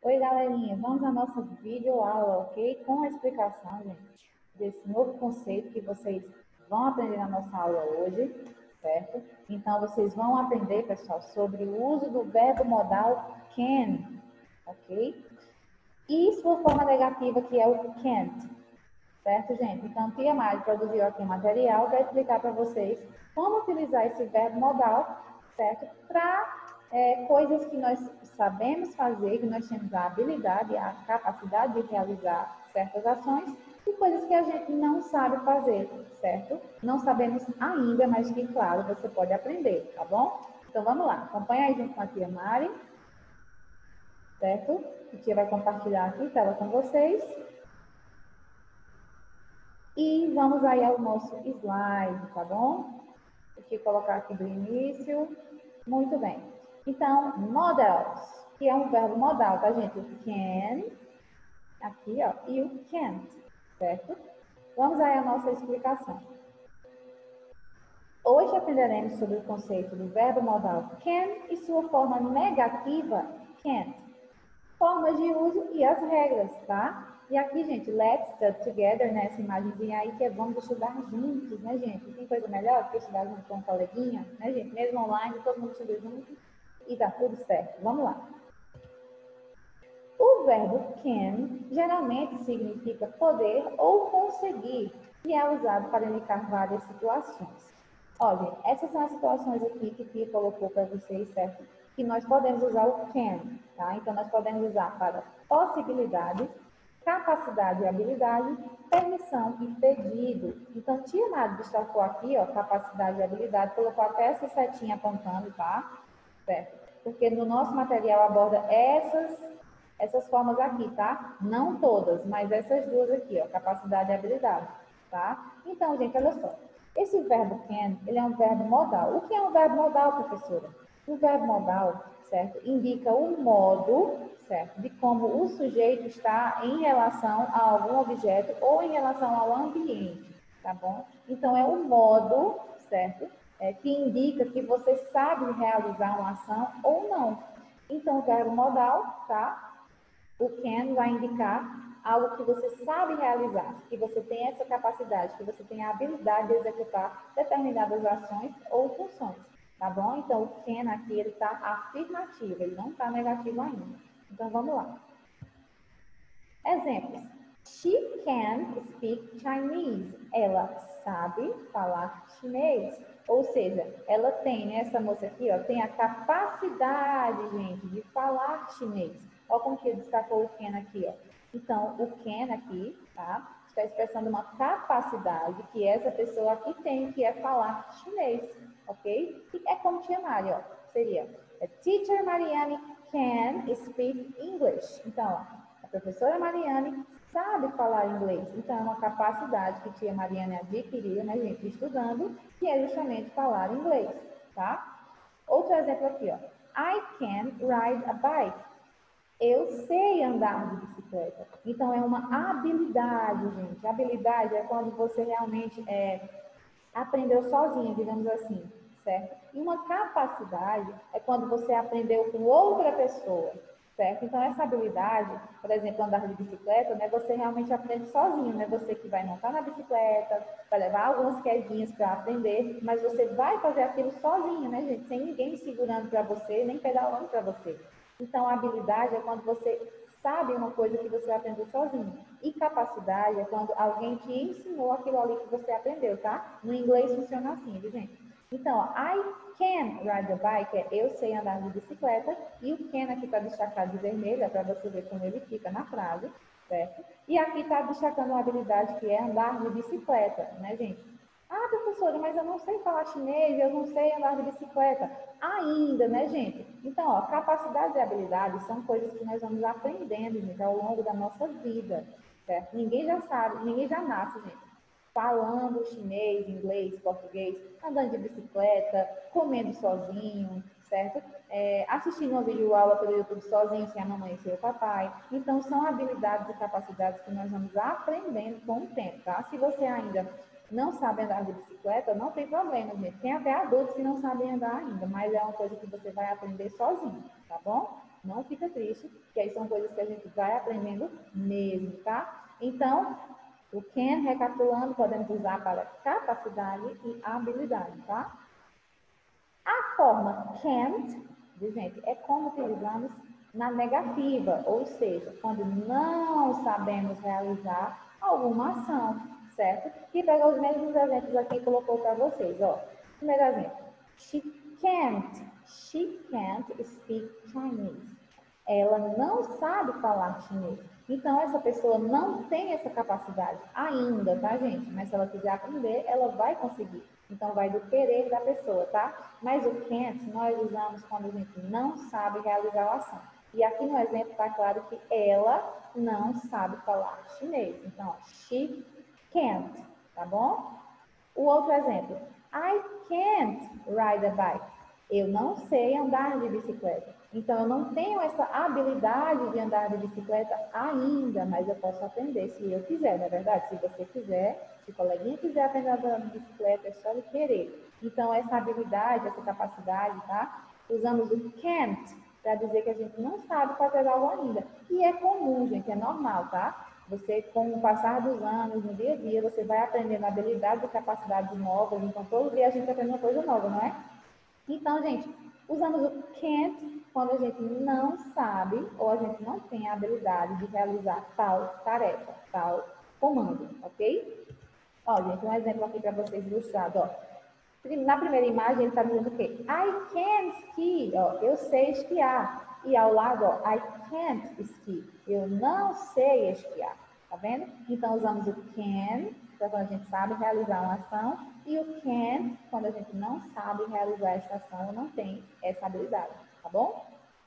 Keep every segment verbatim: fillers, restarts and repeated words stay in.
Oi, galerinha, vamos à nossa videoaula, ok? Com a explicação, gente, desse novo conceito que vocês vão aprender na nossa aula hoje, certo? Então, vocês vão aprender, pessoal, sobre o uso do verbo modal can, ok? E sua forma negativa, que é o can't, certo, gente? Então, Tia Mari produziu aqui um material para explicar para vocês como utilizar esse verbo modal, certo? Para é, coisas que nós sabemos fazer, que nós temos a habilidade, a capacidade de realizar certas ações, e coisas que a gente não sabe fazer, certo? Não sabemos ainda, mas que, claro, você pode aprender, tá bom? Então, vamos lá. Acompanha aí junto com a Tia Mari, certo? A tia vai compartilhar aqui a tela com vocês. E vamos aí ao nosso slide, tá bom? Deixa eu colocar aqui do início. Muito bem. Então, models, que é um verbo modal, tá, gente? O can, aqui, ó, e o can't, certo? Vamos aí à nossa explicação. Hoje aprenderemos sobre o conceito do verbo modal can e sua forma negativa, can't. Formas de uso e as regras, tá? E aqui, gente, let's study together, nessa imagenzinha aí, que é vamos estudar juntos, né, gente? Tem coisa melhor que estudar junto com um coleguinha, né, gente? Mesmo online, todo mundo estuda junto e dá tudo certo. Vamos lá. O verbo can geralmente significa poder ou conseguir e é usado para indicar várias situações. Olha, essas são as situações aqui que Pia colocou para vocês, certo? Que nós podemos usar o can, tá? Então, nós podemos usar para possibilidade, capacidade e habilidade, permissão e pedido. Então, Tia Nada destacou aqui, ó, capacidade e habilidade, colocou até essa setinha apontando, tá? Certo? Porque no nosso material aborda essas, essas formas aqui, tá? Não todas, mas essas duas aqui, ó, capacidade e habilidade, tá? Então, gente, olha só. Esse verbo can, ele é um verbo modal. O que é um verbo modal, professora? O verbo modal, certo, indica o modo, certo, de como o sujeito está em relação a algum objeto ou em relação ao ambiente, tá bom? Então, é o modo, certo, é, que indica que você sabe realizar uma ação ou não. Então, o verbo modal, tá? O can vai indicar algo que você sabe realizar, que você tem essa capacidade, que você tem a habilidade de executar determinadas ações ou funções, tá bom? Então, o can aqui, ele está afirmativo, ele não está negativo ainda. Então, vamos lá. Exemplos. She can speak Chinese. Ela sabe falar chinês. Ou seja, ela tem, né, essa moça aqui, ó, tem a capacidade, gente, de falar chinês. Olha como que destacou o can aqui, ó. Então, o can aqui, tá? Está expressando uma capacidade que essa pessoa aqui tem, que é falar chinês, ok? E é como tia Mari, ó. Seria, a teacher Mariane can speak English. Então, ó, a professora Mariane sabe falar inglês. Então, é uma capacidade que tia Mariane adquiriu, né, gente, estudando, que é justamente falar inglês, tá? Outro exemplo aqui, ó. I can ride a bike. Eu sei andar de bicicleta. Então, é uma habilidade, gente. Habilidade é quando você realmente é, aprendeu sozinho, digamos assim, certo? E uma capacidade é quando você aprendeu com outra pessoa, certo? Então, essa habilidade, por exemplo, andar de bicicleta, né, você realmente aprende sozinho, né? Você que vai montar na bicicleta, vai levar algumas quedinhas para aprender, mas você vai fazer aquilo sozinho, né, gente? Sem ninguém segurando para você, nem pedalando para você. Então, a habilidade é quando você sabe uma coisa que você aprendeu sozinho. E capacidade é quando alguém te ensinou aquilo ali que você aprendeu, tá? No inglês funciona assim, viu, gente? Então, ó, I can ride a bike é eu sei andar de bicicleta. E o can aqui está destacado de vermelho, é para você ver como ele fica na frase, certo? E aqui está destacando uma habilidade que é andar de bicicleta, né, gente? Ah, professora, mas eu não sei falar chinês, eu não sei andar de bicicleta. Ainda, né, gente? Então, ó, capacidade e habilidade são coisas que nós vamos aprendendo, gente, ao longo da nossa vida, certo? Ninguém já sabe, ninguém já nasce, gente, falando chinês, inglês, português, andando de bicicleta, comendo sozinho, certo? É, assistindo uma videoaula pelo YouTube sozinho, sem a mamãe e sem o papai. Então, são habilidades e capacidades que nós vamos aprendendo com o tempo, tá? Se você ainda não sabe andar de bicicleta, não tem problema, gente. Tem até adultos que não sabem andar ainda, mas é uma coisa que você vai aprender sozinho, tá bom? Não fica triste, que aí são coisas que a gente vai aprendendo mesmo, tá? Então, o can, recapitulando, podemos usar para capacidade e habilidade, tá? A forma can't, gente, é como utilizamos na negativa, ou seja, quando não sabemos realizar alguma ação, certo? E pegou os mesmos exemplos aqui e colocou para vocês, ó. Primeiro exemplo, she can't, she can't speak Chinese. Ela não sabe falar chinês. Então, essa pessoa não tem essa capacidade ainda, tá, gente? Mas se ela quiser aprender, ela vai conseguir. Então, vai do querer da pessoa, tá? Mas o can't nós usamos quando a gente não sabe realizar a ação. E aqui no exemplo está claro que ela não sabe falar chinês. Então, she can't, tá bom? O outro exemplo, I can't ride a bike. Eu não sei andar de bicicleta. Então, eu não tenho essa habilidade de andar de bicicleta ainda, mas eu posso aprender se eu quiser, não é verdade? Se você quiser, se o coleguinha quiser aprender a andar de bicicleta, é só ele querer. Então, essa habilidade, essa capacidade, tá? Usamos o can't para dizer que a gente não sabe fazer algo ainda. E é comum, gente, é normal, tá? Você, com o passar dos anos, no dia a dia, você vai aprendendo habilidades e capacidades novas. Então, todo dia a gente aprende uma coisa nova, não é? Então, gente, usamos o can't quando a gente não sabe ou a gente não tem a habilidade de realizar tal tarefa, tal comando, ok? Ó, gente, um exemplo aqui para vocês ilustrados, ó. Na primeira imagem, ele está dizendo o quê? I can ski, ó, eu sei esquiar. E ao lado, ó, I can't ski, eu não sei esquiar. Tá vendo? Então, usamos o can, para quando a gente sabe realizar uma ação, e o can't, quando a gente não sabe realizar essa ação ou não tem essa habilidade. Tá bom?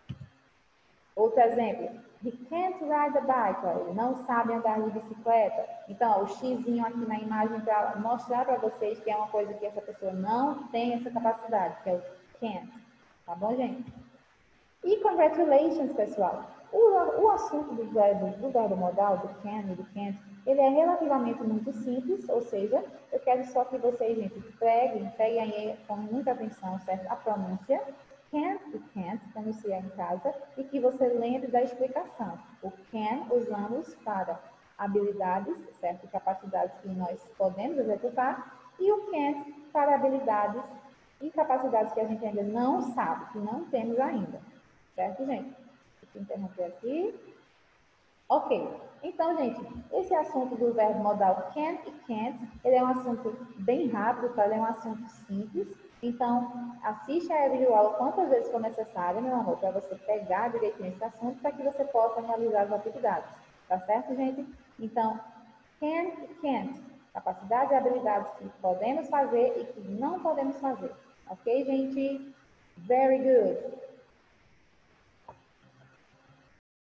Outro exemplo, he can't ride a bike, ó, ele não sabe andar de bicicleta. Então, ó, o xizinho aqui na imagem para mostrar para vocês que é uma coisa que essa pessoa não tem essa capacidade, que é o can't. Tá bom, gente? E congratulations, pessoal. O, o assunto do verbo, do verbo modal, do can e do can't, ele é relativamente muito simples, ou seja, eu quero só que vocês, gente, preguem, peguem aí com muita atenção, certo? A pronúncia. Can e can't, pronunciar em casa, e que você lembre da explicação. O can usamos para habilidades, certo? Capacidades que nós podemos executar, e o can't para habilidades e capacidades que a gente ainda não sabe, que não temos ainda. Certo, gente? Deixa eu interromper aqui. Ok. Então, gente, esse assunto do verbo modal can e can't, ele é um assunto bem rápido, tá? Ele é um assunto simples. Então, assiste a videoaula quantas vezes for necessário, meu amor, para você pegar direitinho esse assunto, para que você possa realizar as atividades. Tá certo, gente? Então, can e can't, capacidades e habilidades que podemos fazer e que não podemos fazer. Ok, gente? Very good.